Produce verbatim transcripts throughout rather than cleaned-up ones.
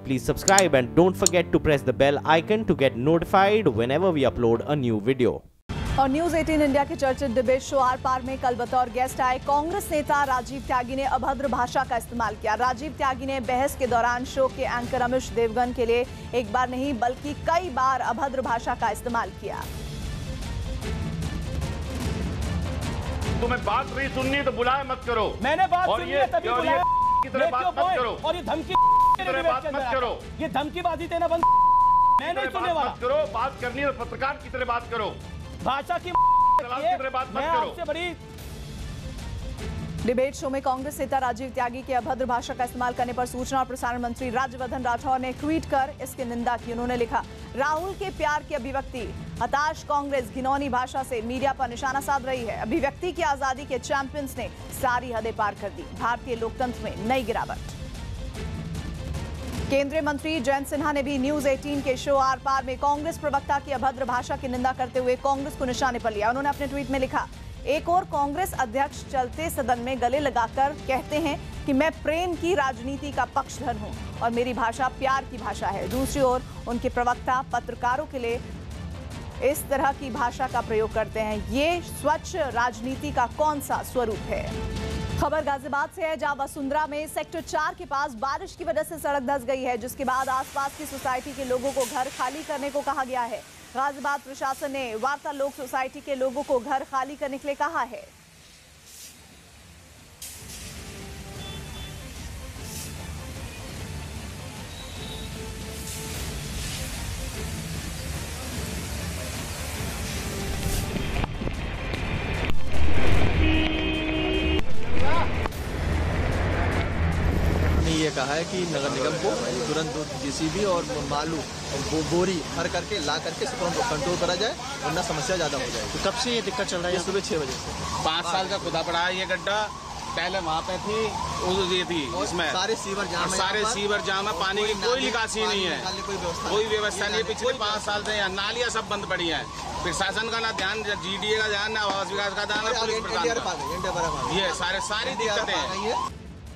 please subscribe and don't forget to press the bell icon to get notified whenever we upload a new video. और News अठारह India के चर्चित debate show are पार में कल बतौर guest आए कांग्रेस नेता राजीव त्यागी ने अभद्र भाषा का इस्तेमाल किया। राजीव त्यागी ने बहस के दौरान शो के एंकर अमिश देवगन के लिए एक बार नहीं बल्कि कई बार अभद्र भाषा का इस्तेमाल किया। तुम्हें बात नहीं सुननी तो बुलाए मत करो। मैंने बात सुनी है तभी बुलाया। की तरह बात मत करो और ये धमकी की तरह बात मत करो। ये धमकीबाजी देना बंद। मैं नहीं सुनने वाला। मत करो, बात करनी है पत्रकार की तरह बात करो। भाषा की तरह बात मत करो। आपसे बड़ी डिबेट शो में कांग्रेस नेता राजीव त्यागी के अभद्र भाषा का इस्तेमाल करने पर सूचना और प्रसारण मंत्री राज्यवर्धन राठौर ने ट्वीट कर इसकी निंदा की। उन्होंने लिखा, राहुल के प्यार की अभिव्यक्ति हताश कांग्रेस घिनौनी भाषा से मीडिया पर निशाना साध रही है। अभिव्यक्ति की आजादी के चैंपियंस ने सारी हदें पार कर दी। भारतीय लोकतंत्र में नई गिरावट। केंद्रीय मंत्री जयंत सिन्हा ने भी न्यूज अठारह के शो आर पार में कांग्रेस प्रवक्ता की अभद्र भाषा की निंदा करते हुए कांग्रेस को निशाने पर लिया। उन्होंने अपने ट्वीट में लिखा, एक और कांग्रेस अध्यक्ष चलते सदन में गले लगाकर कहते हैं कि मैं प्रेम की राजनीति का पक्षधर हूं और मेरी भाषा प्यार की भाषा है। दूसरी ओर उनके प्रवक्ता पत्रकारों के लिए इस तरह की भाषा का प्रयोग करते हैं। ये स्वच्छ राजनीति का कौन सा स्वरूप है? खबर गाजियाबाद से है, जहां वसुंधरा में सेक्टर चार के पास बारिश की वजह से सड़क धंस गई है, जिसके बाद आसपास की सोसाइटी के लोगों को घर खाली करने को कहा गया है। गाजियाबाद प्रशासन ने वार्ता लोक सोसाइटी के लोगों को घर खाली करने के लिए कहा है। ये कहा है कि नगर निगम को तुरंत जेसीबी और बालू और बो, बोरी भर करके ला करके कंट्रोल करा जाए, वरना समस्या ज्यादा हो जाए। तो कब से ये दिक्कत चल रही है? सुबह छह बजे से। पाँच साल का खुदा पड़ा है ये गड्ढा। पहले वहाँ पे थी ये थी इसमें सारे सीवर जाम, सारे सीवर जाम है, पानी की कोई निकासी नहीं है, कोई व्यवस्था नहीं है। पिछले पाँच साल से नालियाँ सब बंद पड़ी है। प्रशासन का ना ध्यान, जीडीए का ध्यान, ना आवास विकास का ध्यान, पुलिस प्रशासन, ये सारे सारी दिक्कतें हैं।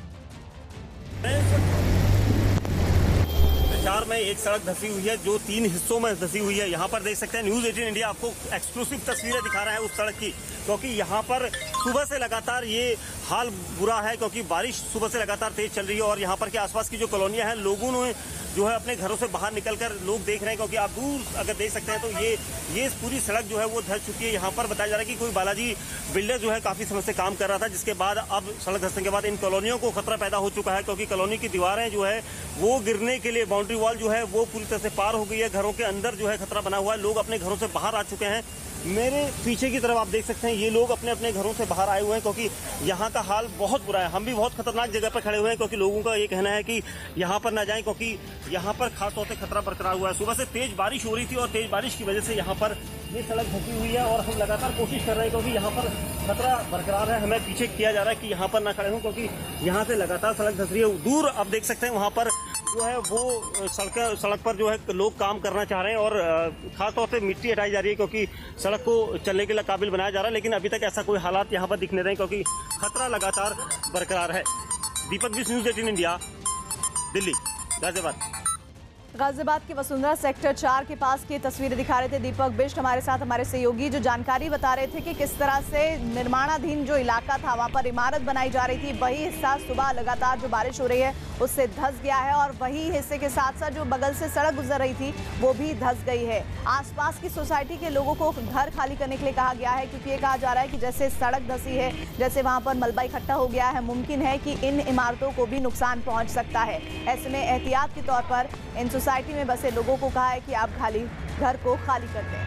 चार में एक सड़क धसी हुई है जो तीन हिस्सों में धसी हुई है। यहाँ पर देख सकते हैं न्यूज अठारह इंडिया आपको एक्सक्लूसिव तस्वीरें दिखा रहा है उस सड़क की, क्योंकि यहाँ पर सुबह से लगातार ये हाल बुरा है, क्योंकि बारिश सुबह से लगातार तेज चल रही है और यहाँ पर के आसपास की जो कॉलोनियां हैं, लोगों ने जो है अपने घरों से बाहर निकलकर लोग देख रहे हैं, क्योंकि आप दूर अगर देख सकते हैं तो ये ये पूरी सड़क जो है वो धस चुकी है। यहाँ पर बताया जा रहा है कि कोई बालाजी बिल्डर जो है काफी समय से काम कर रहा था, जिसके बाद अब सड़क धसने के बाद इन कॉलोनियों को खतरा पैदा हो चुका है, क्योंकि कॉलोनी की दीवारें जो है वो गिरने के लिए, बाउंड्री वॉल जो है वो पूरी तरह से पार हो गई है। घरों के अंदर जो है खतरा बना हुआ है, लोग अपने घरों से बाहर आ चुके हैं। मेरे पीछे की तरफ आप देख सकते हैं ये लोग अपने अपने घरों से बाहर आए हुए हैं, क्योंकि यहाँ का हाल बहुत बुरा है। हम भी बहुत खतरनाक जगह पर खड़े हुए हैं, क्योंकि लोगों का ये कहना है कि यहाँ पर ना जाएं, क्योंकि यहाँ पर खासतौर से खतरा बरकरार हुआ है। सुबह से तेज बारिश हो रही थी और तेज बारिश की वजह से यहाँ पर ये सड़क धसी हुई है और हम लगातार कोशिश कर रहे हैं, क्योंकि यहाँ पर खतरा बरकरार है। हमें पीछे किया जा रहा है कि यहाँ पर ना खड़े हों, क्योंकि यहाँ से लगातार सड़क धस रही है। दूर आप देख सकते हैं वहाँ पर जो है वो सड़क सड़क पर जो है लोग काम करना चाह रहे हैं और खासतौर से मिट्टी हटाई जा रही है, क्योंकि सड़क को चलने के लिए काबिल बनाया जा रहा है। लेकिन अभी तक ऐसा कोई हालात यहाँ पर दिख नहीं रहे, क्योंकि खतरा लगातार बरकरार है। दीपक बिष्ट, न्यूज अठारह इंडिया, दिल्ली, गाजियाबाद। गाजियाबाद के वसुंधरा सेक्टर चार के पास की तस्वीरें दिखा रहे थे दीपक बिष्ट हमारे साथ, हमारे सहयोगी, जो जानकारी बता रहे थे कि किस तरह से निर्माणाधीन जो इलाका था वहां पर इमारत बनाई जा रही थी, वही हिस्सा सुबह लगातार जो बारिश हो रही है उससे धंस गया है और वही हिस्से के साथ साथ जो बगल से सड़क गुजर रही थी वो भी धंस गई है। आसपास की सोसाइटी के लोगों को घर खाली करने के लिए कहा गया है, क्योंकि ये कहा जा रहा है कि जैसे सड़क धंसी है, जैसे वहां पर मलबा इकट्ठा हो गया है, मुमकिन है कि इन इमारतों को भी नुकसान पहुंच सकता है। ऐसे में एहतियात के तौर पर इन सोसाइटी में बसे लोगों को कहा है कि आप खाली घर को खाली कर दें।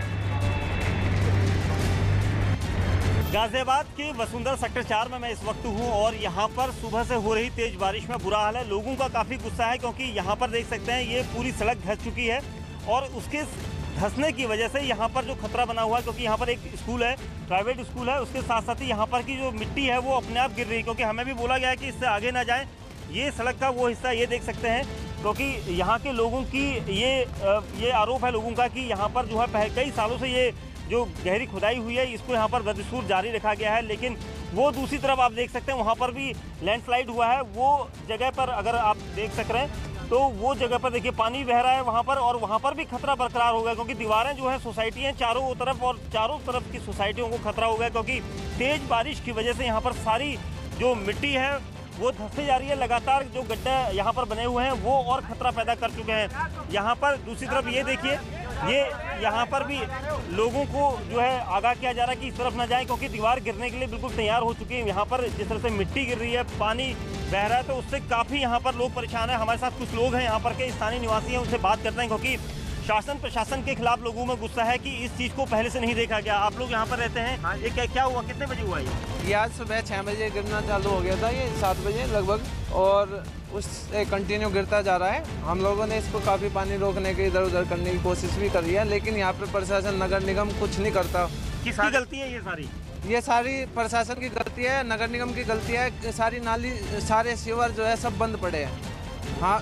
गाजियाबाद के वसुंधरा सेक्टर चार में मैं इस वक्त हूं और यहां पर सुबह से हो रही तेज बारिश में बुरा हाल है। लोगों का काफ़ी गुस्सा है, क्योंकि यहां पर देख सकते हैं ये पूरी सड़क धंस चुकी है और उसके धंसने की वजह से यहां पर जो खतरा बना हुआ है, क्योंकि यहां पर एक स्कूल है, प्राइवेट स्कूल है, उसके साथ साथ ही यहां पर की जो मिट्टी है वो अपने आप गिर रही है, क्योंकि हमें भी बोला गया है कि इससे आगे ना जाए। ये सड़क का वो हिस्सा ये देख सकते हैं, क्योंकि यहाँ के लोगों की ये ये आरोप है लोगों का कि यहाँ पर जो है कई सालों से ये जो गहरी खुदाई हुई है इसको यहाँ पर बदसूर जारी रखा गया है। लेकिन वो दूसरी तरफ आप देख सकते हैं वहाँ पर भी लैंडस्लाइड हुआ है। वो जगह पर अगर आप देख सक रहे हैं तो वो जगह पर देखिए पानी बह रहा है वहाँ पर, और वहाँ पर भी खतरा बरकरार हो गया क्योंकि दीवारें जो है सोसाइटी हैं चारों तरफ, और चारों तरफ की सोसाइटियों को खतरा हो गया क्योंकि तेज बारिश की वजह से यहाँ पर सारी जो मिट्टी है वो धंसती जा रही है। लगातार जो गड्ढे यहाँ पर बने हुए हैं वो और खतरा पैदा कर चुके हैं। यहाँ पर दूसरी तरफ ये देखिए, ये यहाँ पर भी लोगों को जो है आगाह किया जा रहा है कि इस तरफ ना जाएं क्योंकि दीवार गिरने के लिए बिल्कुल तैयार हो चुकी है। यहाँ पर जिस तरह से मिट्टी गिर रही है, पानी बह रहा है, तो उससे काफ़ी यहाँ पर लोग परेशान हैं। हमारे साथ कुछ लोग हैं यहाँ पर के स्थानीय निवासी हैं, उनसे बात करते हैं क्योंकि शासन प्रशासन के खिलाफ लोगों में गुस्सा है कि इस चीज़ को पहले से नहीं देखा गया। आप लोग यहाँ पर रहते हैं, ये क्या क्या हुआ, कितने बजे हुआ ये? ये आज सुबह छः बजे गिरना चालू हो गया था, ये सात बजे लगभग, और उससे कंटिन्यू गिरता जा रहा है। हम लोगों ने इसको काफ़ी पानी रोकने की, इधर उधर करने की कोशिश भी करी है, लेकिन यहाँ पे प्रशासन, नगर निगम कुछ नहीं करता। किसकी गलती है ये सारी? ये सारी प्रशासन की गलती है, नगर निगम की गलती है। सारी नाली, सारे सीवर जो है सब बंद पड़े हैं। हाँ,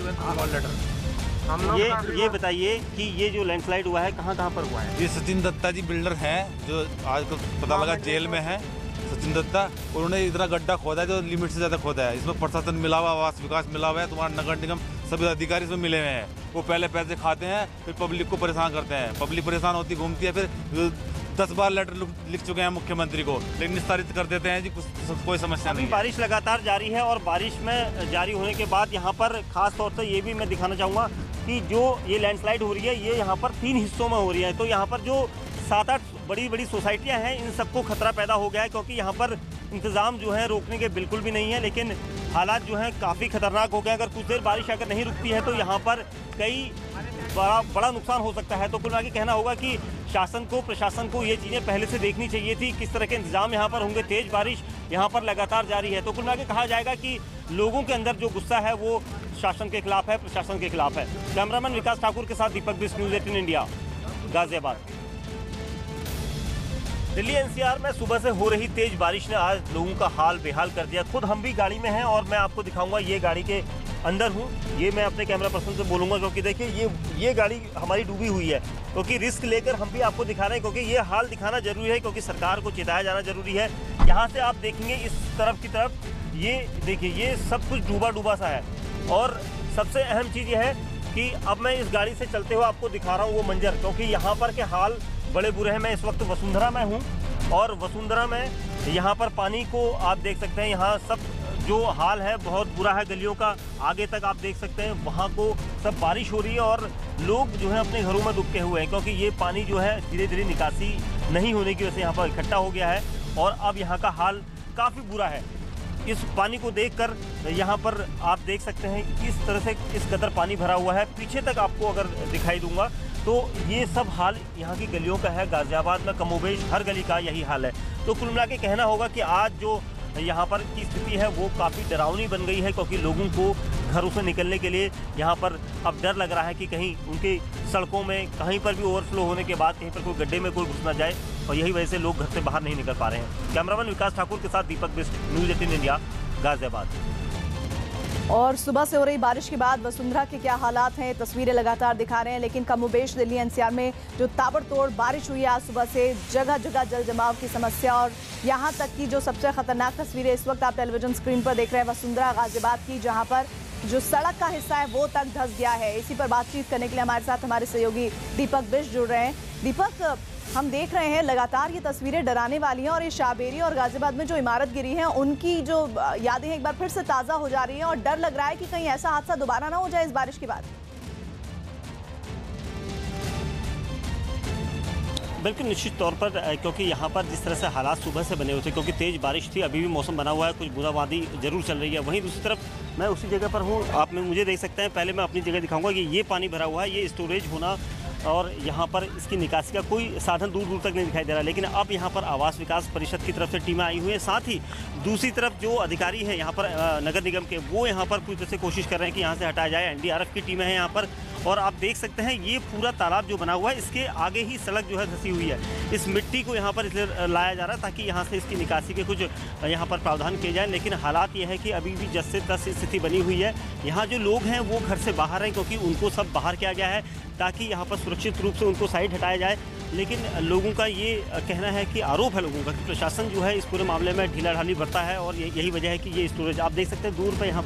हम लोग ये ये बताइए कि ये जो लैंडस्लाइड हुआ है कहाँ कहाँ पर हुआ है? ये सचिन दत्ता जी बिल्डर हैं जो आजकल पता लगा जेल में हैं, सचिन दत्ता। उन्होंने इतना गड्ढा खोदा है जो लिमिट से ज़्यादा खोदा है। इसमें प्रशासन मिला हुआ, आवास विकास मिला हुआ है, तुम्हारा नगर निगम सभी अधिकारी इसमें मिले हुए हैं। वो पहले पैसे खाते हैं, फिर पब्लिक को परेशान करते हैं। पब्लिक परेशान होती घूमती है, फिर दस बार लेटर लिख चुके हैं मुख्यमंत्री को, लेकिन निस्तारित कर देते हैं जी, कुछ कोई समस्या नहीं। बारिश लगातार जारी है और बारिश में जारी होने के बाद यहाँ पर खास तौर से ये भी मैं दिखाना चाहूँगा कि जो ये लैंडस्लाइड हो रही है ये यहाँ पर तीन हिस्सों में हो रही है। तो यहाँ पर जो सात आठ बड़ी बड़ी सोसाइटियाँ हैं, इन सबको खतरा पैदा हो गया है क्योंकि यहाँ पर इंतज़ाम जो है रोकने के बिल्कुल भी नहीं है। लेकिन हालात जो हैं काफ़ी खतरनाक हो गए। अगर कुछ देर बारिश अगर नहीं रुकती है तो यहाँ पर कई बड़ा बड़ा नुकसान हो सकता है। तो कुल मिला के कहना होगा कि शासन को, प्रशासन को ये चीज़ें पहले से देखनी चाहिए थी, किस तरह के इंतजाम यहाँ पर होंगे। तेज बारिश यहाँ पर लगातार जारी है, तो कुल मिला के कहा जाएगा कि लोगों के अंदर जो गुस्सा है वो शासन के खिलाफ है, प्रशासन के खिलाफ है। कैमरामैन विकास ठाकुर के साथ Deepak Bisht, News eighteen India, Ghaziabad. Delhi NCR में सुबह से हो रही तेज बारिश ने आज लोगों का हाल बेहाल कर दिया। खुद हम भी गाड़ी में हैं और मैं आपको दिखाऊंगा, ये गाड़ी के अंदर हूँ। ये मैं अपने कैमरा पर्सन से बोलूँगा क्योंकि देखिए ये ये गाड़ी हमारी डूबी हुई है, क्योंकि रिस्क लेकर हम भी आपको दिखा रहे हैं क्योंकि ये हाल दिखाना जरूरी है, क्योंकि सरकार को चेताया जाना जरूरी है। यहाँ से आप देखेंगे इस तरफ की तरफ, ये देखिए ये सब कुछ डूबा डूबा सा है। और सबसे अहम चीज़ ये है कि अब मैं इस गाड़ी से चलते हुए आपको दिखा रहा हूँ वो मंजर, क्योंकि यहाँ पर के हाल बड़े बुरे हैं। मैं इस वक्त वसुंधरा में हूँ और वसुंधरा में यहाँ पर पानी को आप देख सकते हैं, यहाँ सब जो हाल है बहुत बुरा है। गलियों का आगे तक आप देख सकते हैं, वहाँ को सब बारिश हो रही है और लोग जो है अपने घरों में डूबे हुए हैं क्योंकि ये पानी जो है धीरे धीरे निकासी नहीं होने की वजह से यहाँ पर इकट्ठा हो गया है और अब यहाँ का हाल काफ़ी बुरा है। इस पानी को देखकर यहाँ पर आप देख सकते हैं किस तरह से इस कदर पानी भरा हुआ है। पीछे तक आपको अगर दिखाई दूंगा तो ये सब हाल यहाँ की गलियों का है। गाजियाबाद में कमोबेश हर गली का यही हाल है। तो कुल मिला के कहना होगा कि आज जो यहाँ पर की स्थिति है वो काफ़ी डरावनी बन गई है क्योंकि लोगों को घरों से निकलने के लिए यहाँ पर अब डर लग रहा है कि कहीं उनके सड़कों में कहीं पर भी ओवरफ्लो होने के बाद कहीं पर कोई गड्ढे में कोई घुस ना जाए, और यही वजह से लोग घर से बाहर नहीं निकल पा रहे हैं। कैमरामैन विकास ठाकुर के साथ Deepak Bisht, News eighteen India, Ghaziabad. और सुबह से हो रही बारिश के बाद वसुंधरा के क्या हालात हैं, तस्वीरें लगातार दिखा रहे हैं। लेकिन कमोबेश दिल्ली एनसीआर में जो ताबड़तोड़ बारिश हुई है आज सुबह से, जगह जगह जल जमाव की समस्या, और यहाँ तक कि जो सबसे खतरनाक तस्वीरें इस वक्त आप टेलीविजन स्क्रीन पर देख रहे हैं वसुंधरा गाजियाबाद की, जहाँ पर जो सड़क का हिस्सा है वो तक धंस गया है। इसी पर बातचीत करने के लिए हमारे साथ हमारे सहयोगी दीपक बिष्ट जुड़ रहे हैं। दीपक, हम देख रहे हैं लगातार ये तस्वीरें डराने वाली हैं और ये शाहबेरी और गाजियाबाद में जो इमारत गिरी है उनकी जो यादें एक बार फिर से ताज़ा हो जा रही हैं और डर लग रहा है कि कहीं ऐसा हादसा दोबारा ना हो जाए इस बारिश के बाद। बिल्कुल निश्चित तौर पर, क्योंकि यहाँ पर जिस तरह से हालात सुबह से बने हुए थे, क्योंकि तेज़ बारिश थी, अभी भी मौसम बना हुआ है, कुछ बूंदाबांदी जरूर चल रही है। वहीं दूसरी तरफ मैं उसी जगह पर हूँ, आप मुझे देख सकते हैं। पहले मैं अपनी जगह दिखाऊंगा कि ये पानी भरा हुआ है, ये स्टोरेज होना और यहाँ पर इसकी निकासी का कोई साधन दूर दूर तक नहीं दिखाई दे रहा। लेकिन अब यहाँ पर आवास विकास परिषद की तरफ से टीमें आई हुई हैं, साथ ही दूसरी तरफ जो अधिकारी हैं यहाँ पर नगर निगम के, वो यहाँ पर कुछ तरह से कोशिश कर रहे हैं कि यहाँ से हटाया जाए। एनडीआरएफ की टीमें हैं यहाँ पर, और आप देख सकते हैं ये पूरा तालाब जो बना हुआ है इसके आगे ही सड़क जो है धंसी हुई है। इस मिट्टी को यहाँ पर इसलिए लाया जा रहा है ताकि यहाँ से इसकी निकासी के कुछ यहाँ पर प्रावधान किए जाएँ। लेकिन हालात ये है कि अभी भी जस से तस स्थिति बनी हुई है। यहाँ जो लोग हैं वो घर से बाहर हैं क्योंकि उनको सब बाहर किया गया है ताकि यहाँ पर सुरक्षित रूप से उनको साइड हटाया जाए। लेकिन लोगों का ये कहना है कि आरोप है लोगों का कि प्रशासन जो है इस पूरे मामले में ढीला ढाली बरता है और यही वजह है कि ये स्टोरेज आप देख सकते हैं दूर पर यहाँ पर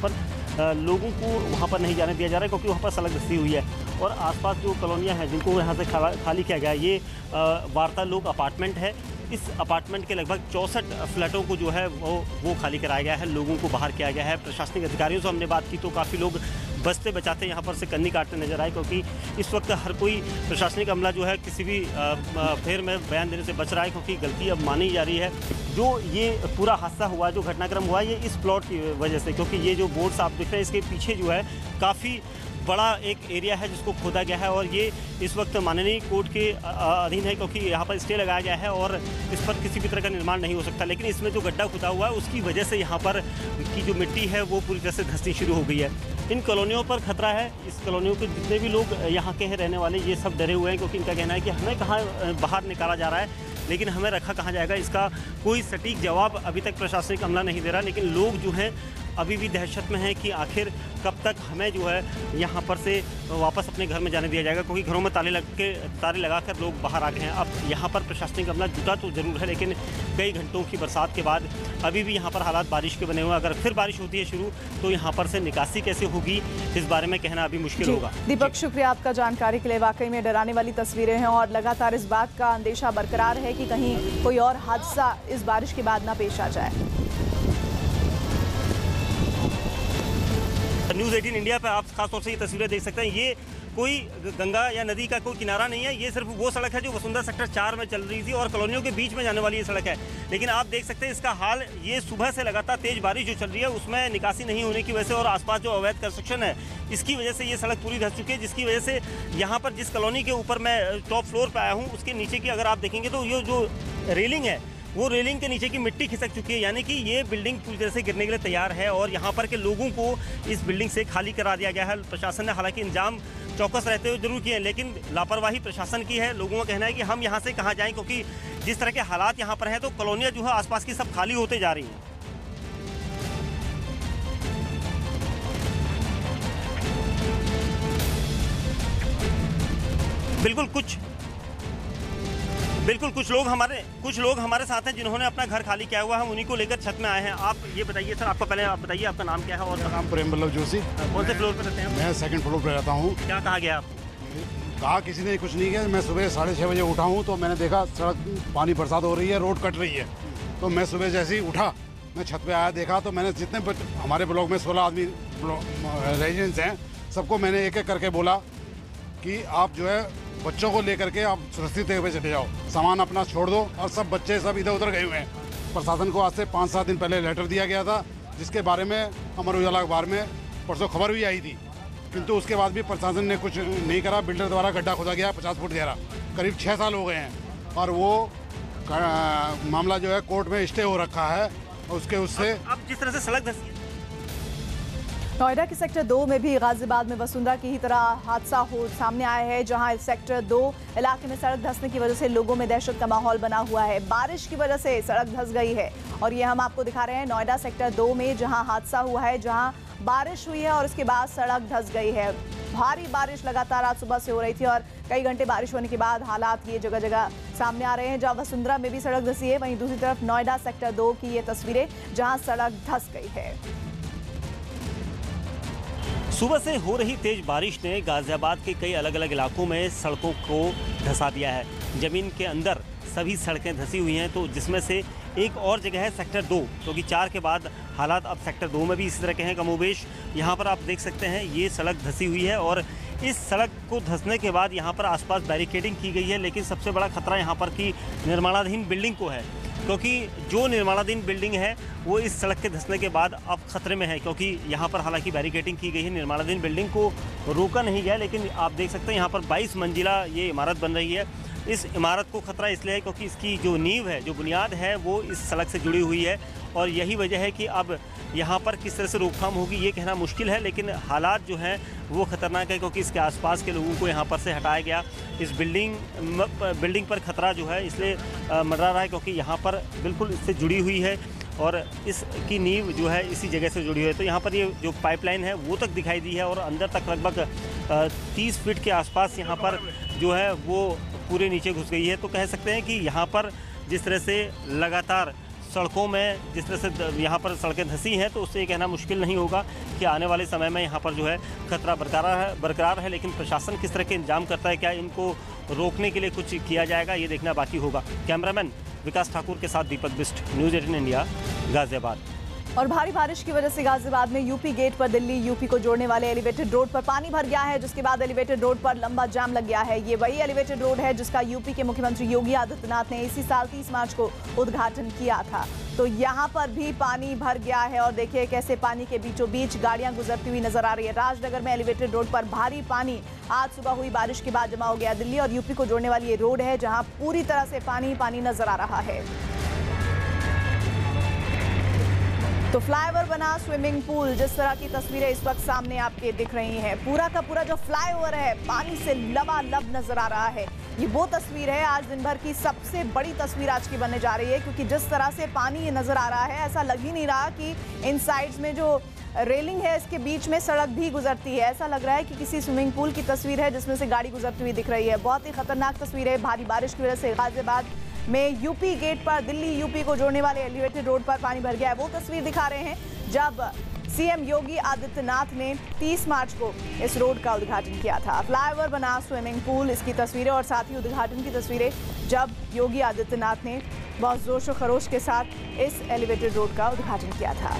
लोगों को वहाँ पर नहीं जाने दिया जा रहा है, क्योंकि वहाँ पर सड़क धंसी हुई है। और आसपास जो कॉलोनियाँ हैं जिनको यहाँ से खाली किया गया है, ये वार्ता लोक अपार्टमेंट है। इस अपार्टमेंट के लगभग चौंसठ फ्लैटों को जो है वो वो खाली कराया गया है, लोगों को बाहर किया गया है। प्रशासनिक अधिकारियों से हमने बात की तो काफ़ी लोग बचते बचाते यहाँ पर से कन्नी काटते नजर आए, क्योंकि इस वक्त हर कोई प्रशासनिक अमला जो है किसी भी फेर में बयान देने से बच रहा है, क्योंकि गलती अब मानी जा रही है। जो ये पूरा हादसा हुआ, जो घटनाक्रम हुआ, ये इस प्लॉट की वजह से, क्योंकि ये जो बोर्ड्स आप देख रहे हैं इसके पीछे जो है काफ़ी बड़ा एक एरिया है जिसको खोदा गया है, और ये इस वक्त माननीय कोर्ट के अधीन है, क्योंकि यहाँ पर स्टे लगाया गया है और इस पर किसी भी तरह का निर्माण नहीं हो सकता। लेकिन इसमें जो गड्ढा खुदा हुआ है उसकी वजह से यहाँ पर की जो मिट्टी है वो पूरी तरह से धंसनी शुरू हो गई है। इन कॉलोनियों पर खतरा है। इस कॉलोनियों के जितने भी लोग यहाँ के हैं रहने वाले, ये सब डरे हुए हैं, क्योंकि इनका कहना है कि हमें कहाँ बाहर निकाला जा रहा है, लेकिन हमें रखा कहाँ जाएगा, इसका कोई सटीक जवाब अभी तक प्रशासनिक अमला नहीं दे रहा। लेकिन लोग जो हैं अभी भी दहशत में हैं कि आखिर कब तक हमें जो है यहाँ पर से वापस अपने घर में जाने दिया जाएगा, क्योंकि घरों में ताले लग के ताले लगाकर लोग बाहर आ गए हैं। अब यहाँ पर प्रशासनिक अमला जुटा तो जरूर है, लेकिन कई घंटों की बरसात के बाद अभी भी यहाँ पर हालात बारिश के बने हुए हैं। अगर फिर बारिश होती है शुरू, तो यहाँ पर से निकासी कैसे होगी, इस बारे में कहना अभी मुश्किल होगा। दीपक, शुक्रिया आपका जानकारी के लिए। वाकई में डराने वाली तस्वीरें हैं और लगातार इस बात का अंदेशा बरकरार है कि कहीं कोई और हादसा इस बारिश के बाद ना पेश आ जाए। न्यूज़ अठारह इंडिया पर आप खासतौर से ये तस्वीरें देख सकते हैं। ये कोई गंगा या नदी का कोई किनारा नहीं है, ये सिर्फ वो सड़क है जो वसुंधरा सेक्टर चार में चल रही थी और कॉलोनियों के बीच में जाने वाली ये सड़क है। लेकिन आप देख सकते हैं इसका हाल, ये सुबह से लगातार तेज बारिश जो चल रही है उसमें निकासी नहीं होने की वजह से और आसपास जो अवैध कंस्ट्रक्शन है इसकी वजह से ये सड़क पूरी धंस चुकी है, जिसकी वजह से यहाँ पर जिस कॉलोनी के ऊपर मैं टॉप फ्लोर पर आया हूँ उसके नीचे की अगर आप देखेंगे तो ये जो रेलिंग है वो रेलिंग के नीचे की मिट्टी खिसक चुकी है, यानी कि ये बिल्डिंग पूरी तरह से गिरने के लिए तैयार है और यहाँ पर के लोगों को इस बिल्डिंग से खाली करा दिया गया है। प्रशासन ने हालांकि इंतजाम चौकस रहते हुए जरूर किए हैं, लेकिन लापरवाही प्रशासन की है। लोगों का कहना है कि हम यहाँ से कहाँ जाएं, क्योंकि जिस तरह के हालात यहाँ पर हैं तो कॉलोनियाँ जो है आसपास की सब खाली होते जा रही हैं। बिल्कुल कुछ बिल्कुल कुछ लोग हमारे कुछ लोग हमारे साथ हैं जिन्होंने अपना घर खाली किया हुआ है, हम उन्हीं को लेकर छत में आए हैं। आप ये बताइए सर, आपका पहले आप बताइए आपका नाम क्या है और नाम प्रेम बल्लभ जोशी। कौन से फ्लोर पे रहते हैं? मैं सेकंड फ्लोर पे रहता हूँ। क्या कहा गया आपको? कहा किसी ने कुछ नहीं किया। मैं सुबह साढ़े छः बजे उठा हूँ तो मैंने देखा सड़क पानी बरसात हो रही है, रोड कट रही है। तो मैं सुबह जैसे ही उठा मैं छत पे आया, देखा तो मैंने जितने हमारे ब्लॉक में सोलह आदमी रेजिडेंट्स हैं सबको मैंने एक एक करके बोला कि आप जो है बच्चों को लेकर के आप सुरक्षित जगह पे चले जाओ, सामान अपना छोड़ दो। और सब बच्चे सब इधर उधर गए हुए हैं। प्रशासन को आज से पाँच सात दिन पहले लेटर दिया गया था, जिसके बारे में अमर उजाला अखबार में परसों खबर भी आई थी, किंतु उसके बाद भी प्रशासन ने कुछ नहीं करा। बिल्डर द्वारा गड्ढा खोदा गया पचास फुट गहरा, करीब छः साल हो गए हैं और वो मामला जो है कोर्ट में स्टे हो रखा है। उसके उससे अब जिस तरह से सड़क धंसी, नोएडा के सेक्टर दो में भी गाजियाबाद में वसुंधरा की ही तरह हादसा हो सामने आया है, जहां सेक्टर दो इलाके में सड़क धंसने की वजह से लोगों में दहशत का माहौल बना हुआ है। बारिश की वजह से सड़क धंस गई है और ये हम आपको दिखा रहे हैं नोएडा सेक्टर दो में जहां हादसा हुआ है, जहां बारिश हुई है और उसके बाद सड़क धंस गई है। भारी बारिश लगातार आज सुबह से हो रही थी और कई घंटे बारिश होने के बाद हालात ये जगह जगह सामने आ रहे हैं। जहां वसुंधरा में भी सड़क धंसी है, वहीं दूसरी तरफ नोएडा सेक्टर दो की ये तस्वीरें जहां सड़क धंस गई है। सुबह से हो रही तेज बारिश ने गाजियाबाद के कई अलग अलग इलाकों में सड़कों को धंसा दिया है। जमीन के अंदर सभी सड़कें धंसी हुई हैं, तो जिसमें से एक और जगह है सेक्टर दो, क्योंकि चार के बाद हालात अब सेक्टर दो में भी इसी तरह के हैं कमोबेश। यहाँ पर आप देख सकते हैं ये सड़क धंसी हुई है और इस सड़क को धंसने के बाद यहाँ पर आसपास बैरिकेडिंग की गई है, लेकिन सबसे बड़ा खतरा यहाँ पर की निर्माणाधीन बिल्डिंग को है, क्योंकि जो निर्माणाधीन बिल्डिंग है वो इस सड़क के धंसने के बाद अब खतरे में है, क्योंकि यहाँ पर हालांकि बैरिकेडिंग की गई है, निर्माणाधीन बिल्डिंग को रोका नहीं गया। लेकिन आप देख सकते हैं यहाँ पर बाईस मंजिला ये इमारत बन रही है। इस इमारत को खतरा इसलिए है क्योंकि इसकी जो नींव है, जो बुनियाद है, वो इस सड़क से जुड़ी हुई है और यही वजह है कि अब यहाँ पर किस तरह से रोकथाम होगी ये कहना मुश्किल है। लेकिन हालात जो हैं वो खतरनाक है, क्योंकि इसके आसपास के लोगों को यहाँ पर से हटाया गया। इस बिल्डिंग बिल्डिंग पर खतरा जो है इसलिए मंडरा रहा है क्योंकि यहाँ पर बिल्कुल इससे जुड़ी हुई है और इसकी नींव जो है इसी जगह से जुड़ी हुई है। तो यहाँ पर ये जो पाइपलाइन है वो तक दिखाई दी है और अंदर तक लगभग तीस फीट के आसपास यहाँ पर जो है वो पूरे नीचे घुस गई है। तो कह सकते हैं कि यहाँ पर जिस तरह से लगातार सड़कों में जिस तरह से यहाँ पर सड़कें धंसी हैं, तो उससे ये कहना मुश्किल नहीं होगा कि आने वाले समय में यहाँ पर जो है खतरा बरकरार है बरकरार है लेकिन प्रशासन किस तरह के इंतजाम करता है, क्या इनको रोकने के लिए कुछ किया जाएगा, ये देखना बाकी होगा। कैमरामैन विकास ठाकुर के साथ Deepak Bisht, News eighteen India, Ghaziabad. और भारी बारिश की वजह से गाजियाबाद में यूपी गेट पर दिल्ली यूपी को जोड़ने वाले एलिवेटेड रोड पर पानी भर गया है, जिसके बाद एलिवेटेड रोड पर लंबा जाम लग गया है। ये वही एलिवेटेड रोड है जिसका यूपी के मुख्यमंत्री योगी आदित्यनाथ ने इसी साल तीस मार्च को उद्घाटन किया था। तो यहाँ पर भी पानी भर गया है और देखिए कैसे पानी के बीचों बीच गाड़ियां गुजरती हुई नजर आ रही है। राजनगर में एलिवेटेड रोड पर भारी पानी आज सुबह हुई बारिश के बाद जमा हो गया। दिल्ली और यूपी को जोड़ने वाली ये रोड है जहाँ पूरी तरह से पानी पानी नजर आ रहा है। तो फ्लाईओवर बना स्विमिंग पूल, जिस तरह की तस्वीरें इस वक्त सामने आपके दिख रही हैं, पूरा का पूरा जो फ्लाईओवर है पानी से लबालब नजर आ रहा है। ये वो तस्वीर है आज दिन भर की सबसे बड़ी तस्वीर आज की बनने जा रही है, क्योंकि जिस तरह से पानी ये नजर आ रहा है ऐसा लग ही नहीं रहा कि इन साइड्स में जो रेलिंग है इसके बीच में सड़क भी गुजरती है। ऐसा लग रहा है कि किसी स्विमिंग पूल की तस्वीर है जिसमें से गाड़ी गुजरती हुई दिख रही है। बहुत ही खतरनाक तस्वीर है। भारी बारिश की वजह से गाजियाबाद में यूपी गेट पर दिल्ली यूपी को जोड़ने वाले एलिवेटेड रोड पर पानी भर गया है। वो तस्वीर दिखा रहे हैं जब सीएम योगी आदित्यनाथ ने तीस मार्च को इस रोड का उद्घाटन किया था। फ्लाईओवर बना स्विमिंग पूल, इसकी तस्वीरें और साथ ही उद्घाटन की तस्वीरें जब योगी आदित्यनाथ ने बहुत जोश और खरोश के साथ इस एलिवेटेड रोड का उद्घाटन किया था।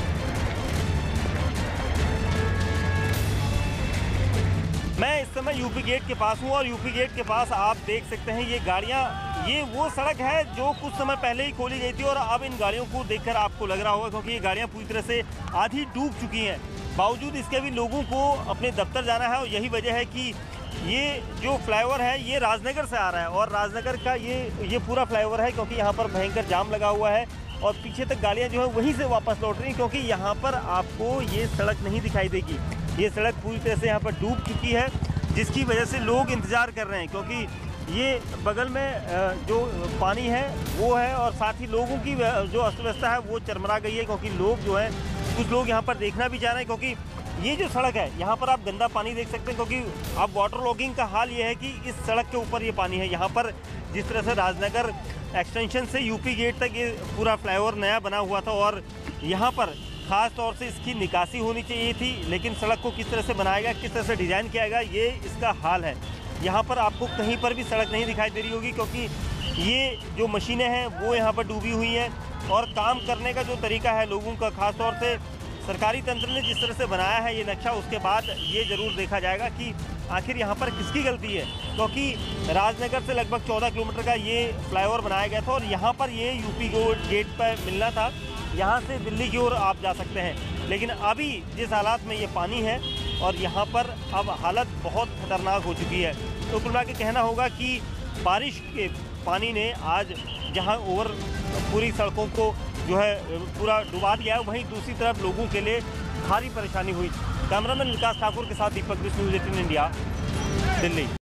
मैं इस समय यूपी गेट के पास हूँ और यूपी गेट के पास आप देख सकते हैं ये गाड़ियाँ, ये वो सड़क है जो कुछ समय पहले ही खोली गई थी और अब इन गाड़ियों को देखकर आपको लग रहा होगा क्योंकि ये गाड़ियाँ पूरी तरह से आधी डूब चुकी हैं। बावजूद इसके भी लोगों को अपने दफ्तर जाना है और यही वजह है कि ये जो फ्लाईओवर है ये राजनगर से आ रहा है और राजनगर का ये ये पूरा फ्लाईओवर है क्योंकि यहाँ पर भयंकर जाम लगा हुआ है और पीछे तक गाड़ियाँ जो है वहीं से वापस लौट रही हैं क्योंकि यहाँ पर आपको ये सड़क नहीं दिखाई देगी। ये सड़क पूरी तरह से यहाँ पर डूब चुकी है जिसकी वजह से लोग इंतज़ार कर रहे हैं क्योंकि ये बगल में जो पानी है वो है और साथ ही लोगों की जो अर्थव्यवस्था है वो चरमरा गई है क्योंकि लोग जो है कुछ लोग यहाँ पर देखना भी चाह रहे हैं क्योंकि ये जो सड़क है यहाँ पर आप गंदा पानी देख सकते हैं क्योंकि अब वाटर लॉगिंग का हाल ये है कि इस सड़क के ऊपर ये पानी है। यहाँ पर जिस तरह से राजनगर एक्सटेंशन से यूपी गेट तक ये पूरा फ्लाईओवर नया बना हुआ था और यहाँ पर ख़ास तौर से इसकी निकासी होनी चाहिए थी, लेकिन सड़क को किस तरह से बनाया गया, किस तरह से डिज़ाइन किया गया, ये इसका हाल है। यहाँ पर आपको कहीं पर भी सड़क नहीं दिखाई दे रही होगी क्योंकि ये जो मशीनें हैं वो यहाँ पर डूबी हुई हैं और काम करने का जो तरीका है लोगों का, ख़ास तौर से सरकारी तंत्र ने जिस तरह से बनाया है ये नक्शा, उसके बाद ये ज़रूर देखा जाएगा कि आखिर यहाँ पर किसकी गलती है क्योंकि राजनगर से लगभग चौदह किलोमीटर का ये फ्लाईओवर बनाया गया था और यहाँ पर ये यूपी गेट पर मिलना था, यहाँ से दिल्ली की ओर आप जा सकते हैं। लेकिन अभी जिस हालात में ये पानी है और यहाँ पर अब हालत बहुत खतरनाक हो चुकी है, तो कुल मिला के कहना होगा कि बारिश के पानी ने आज जहाँ ओवर पूरी सड़कों को जो है पूरा डुबा दिया है, वहीं दूसरी तरफ लोगों के लिए भारी परेशानी हुई। कैमरामैन विकास ठाकुर के साथ Deepak Bisht, News eighteen India, Delhi.